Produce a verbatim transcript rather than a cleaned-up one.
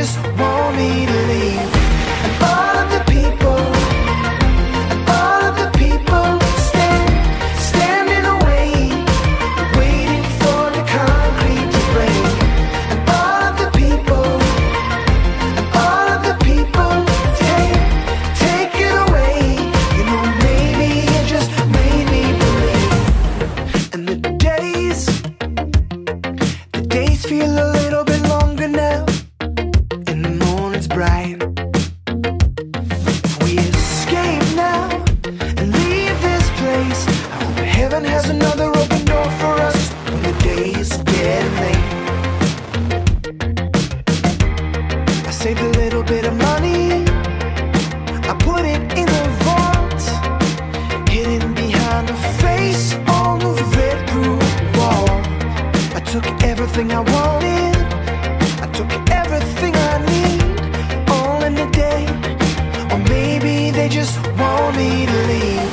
just want me to leave. And all of the people, and all of the people stand, standing away, waiting for the concrete to break. And all of the people, and all of the people take, take it away. You know, maybe it just made me believe. And the days, the days feel a little bit longer now, and the morning's bright. If we escape now and leave this place, I hope heaven has another open door for us when the days get late. I saved a little bit of money, I put it in a vault, hidden behind a face on the red room wall. I took everything I wanted, I took everything I need, all in a day. Or maybe they just want me to leave.